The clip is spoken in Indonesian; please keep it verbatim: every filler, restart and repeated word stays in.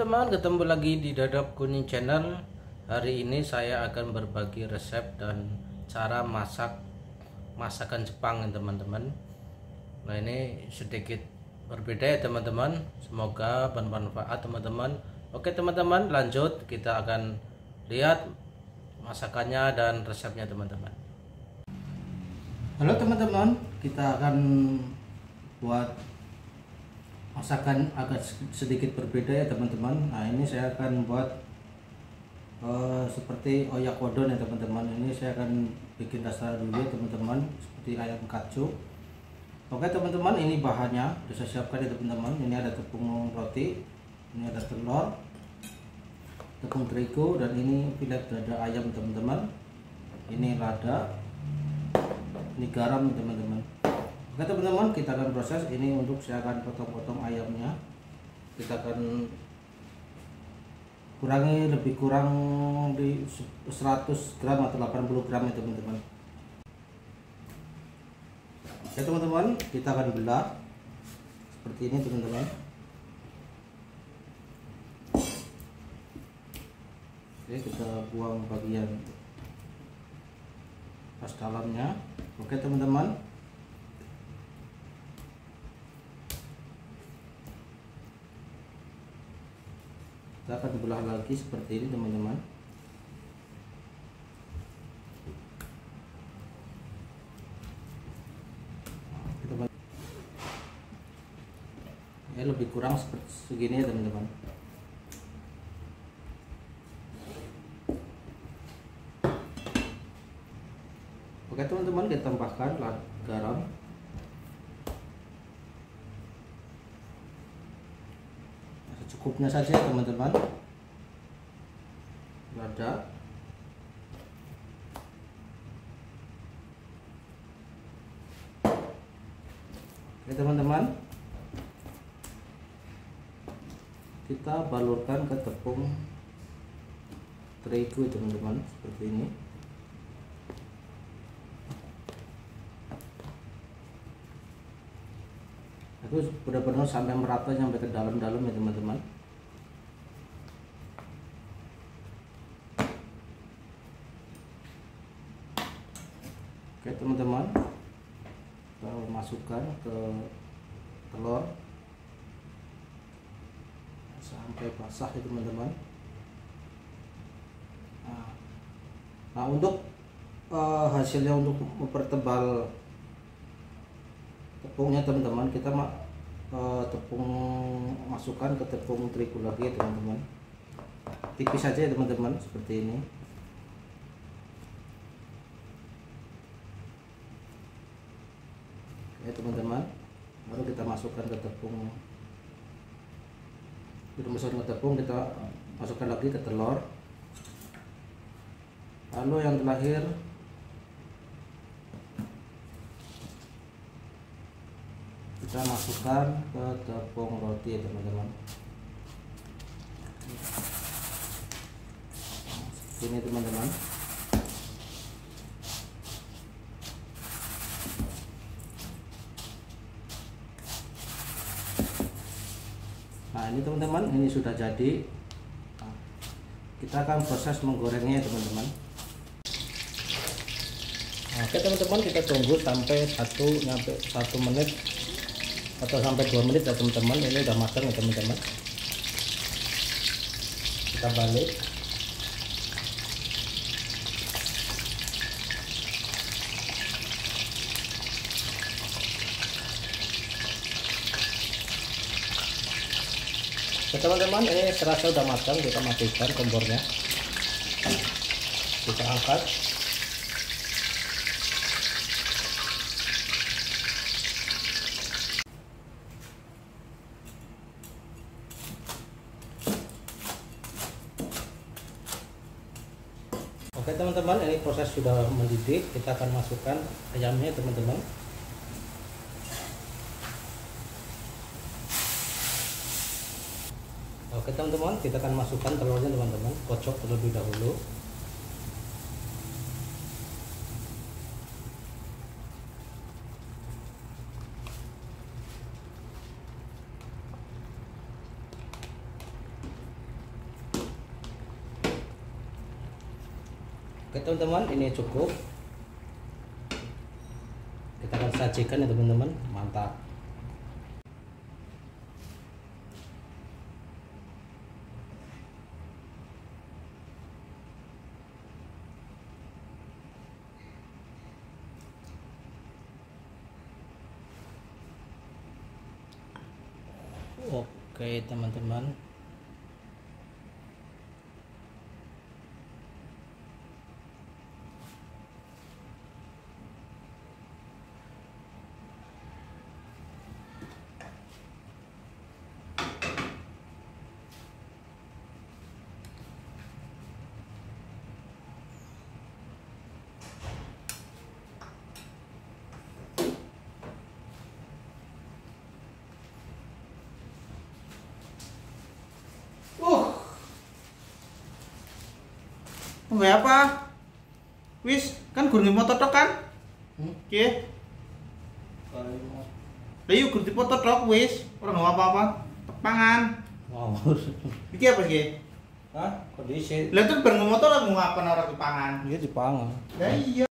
teman-teman, ketemu lagi di Dadap Kuning Channel. Hari ini saya akan berbagi resep dan cara masak masakan Jepang ya teman-teman. Nah, ini sedikit berbeda ya teman-teman. Semoga bermanfaat teman-teman. Oke teman-teman, lanjut kita akan lihat masakannya dan resepnya teman-teman. Halo teman-teman, kita akan buat masakan agak sedikit berbeda ya teman-teman. Nah, ini saya akan buat uh, seperti oyakodon ya teman-teman. Ini saya akan bikin dasar dulu ya teman-teman, seperti ayam katsu. Oke teman-teman, ini bahannya sudah saya siapkan ya teman-teman. Ini ada tepung roti, ini ada telur, tepung terigu, dan ini filet dada ayam teman-teman. Ini lada, ini garam teman-teman. Oke teman-teman, kita akan proses ini. Untuk saya akan potong-potong ayamnya. Kita akan kurangi lebih kurang di seratus gram atau delapan puluh gram ya teman-teman. Oke teman-teman, kita akan belah seperti ini teman-teman. Oke, kita buang bagian pas dalamnya. Oke teman-teman, kita akan belah lagi seperti ini teman-teman. Ya, lebih kurang seperti segini ya teman-teman. Oke teman-teman, kita tambahkan garam, cukupnya saja teman-teman. Lada, oke teman-teman, kita balurkan ke tepung terigu teman-teman seperti ini. Itu benar-benar sampai merata, sampai ke dalam-dalam ya teman-teman. Oke teman-teman, kita masukkan ke telur sampai basah ya teman-teman. Nah, nah untuk uh, hasilnya, untuk mempertebal tepungnya teman-teman, kita uh, tepung masukkan ke tepung terigu lagi ya teman-teman. Tipis saja ya teman-teman, seperti ini. Ya teman-teman, baru kita masukkan ke tepung. Kita masukkan ke tepung, kita masukkan lagi ke telur. Lalu yang terakhir kita masukkan ke tepung roti ya teman-teman. Ini teman-teman. Nah, ini teman-teman, ini sudah jadi. Nah, kita akan proses menggorengnya teman-teman. Nah, oke teman-teman, kita tunggu sampai satu sampai satu menit atau sampai dua menit ya teman-teman. Ini udah matang ya teman-teman. Kita balik. Oke teman-teman, ini terasa udah matang. Kita matikan kompornya, kita angkat. Oke teman-teman, ini proses sudah mendidih. Kita akan masukkan ayamnya teman-teman. Oke teman-teman, kita akan masukkan telurnya teman-teman. Kocok terlebih dahulu. Oke teman-teman, ini cukup. Kita akan sajikan ya teman-teman. Mantap. Oke teman-teman, Nggak apa? Wis, kan gurung motor tok kan? Hmm? Oke. Lah yuk gurung foto tok wis, ora ngomong apa-apa. Tepangan. wow. Iki apa sih? Hah? Kondisi Lah terus bareng motor ngomong apa ora tepangan? dia dipangan. Lah iya.